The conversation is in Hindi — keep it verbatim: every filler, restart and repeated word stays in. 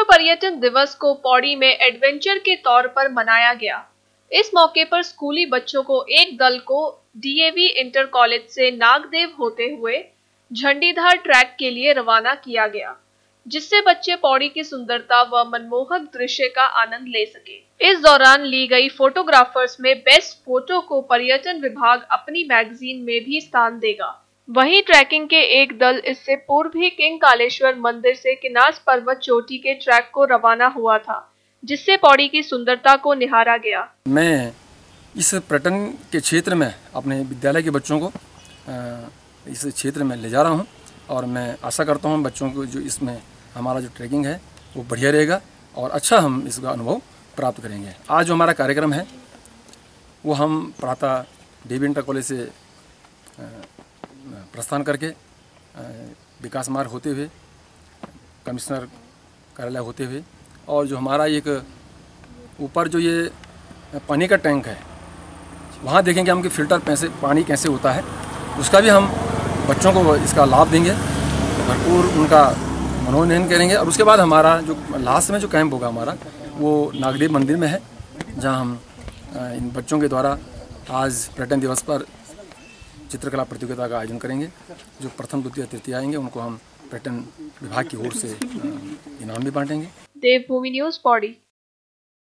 विश्व पर्यटन दिवस को पौड़ी में एडवेंचर के तौर पर मनाया गया। इस मौके पर स्कूली बच्चों को एक दल को डीएवी इंटर कॉलेज से नागदेव होते हुए झंडीधार ट्रैक के लिए रवाना किया गया, जिससे बच्चे पौड़ी की सुंदरता व मनमोहक दृश्य का आनंद ले सके। इस दौरान ली गई फोटोग्राफर्स में बेस्ट फोटो को पर्यटन विभाग अपनी मैगजीन में भी स्थान देगा। वहीं ट्रैकिंग के एक दल इससे पूर्व भी किंग कालेश्वर मंदिर से किनास पर्वत चोटी के ट्रैक को रवाना हुआ था, जिससे पौड़ी की सुंदरता को निहारा गया। मैं इस पर्यटन के क्षेत्र में अपने विद्यालय के बच्चों को इस क्षेत्र में ले जा रहा हूं और मैं आशा करता हूं बच्चों को जो इसमें हमारा जो ट्रैकिंग है वो बढ़िया रहेगा और अच्छा हम इसका अनुभव प्राप्त करेंगे। आज जो हमारा कार्यक्रम है वो हम प्रातः डीएवी इंटर कॉलेज से प्रस्थान करके विकास मार्ग होते हुए कमिश्नर कार्यालय होते हुए और जो हमारा एक ऊपर जो ये पानी का टैंक है वहाँ देखेंगे हम कि फिल्टर पैसे पानी कैसे होता है, उसका भी हम बच्चों को इसका लाभ देंगे, भरपूर उनका मनोरंजन करेंगे। और उसके बाद हमारा जो लास्ट में जो कैंप होगा हमारा वो नागदेव मंदिर में है, जहाँ हम इन बच्चों के द्वारा आज पर्यटन दिवस पर चित्रकला प्रतियोगिता का आयोजन करेंगे। जो प्रथम द्वितीय तृतीय आएंगे उनको हम पर्यटन विभाग की ओर से इनाम भी बांटेंगे। देवभूमि न्यूज़ पौड़ी।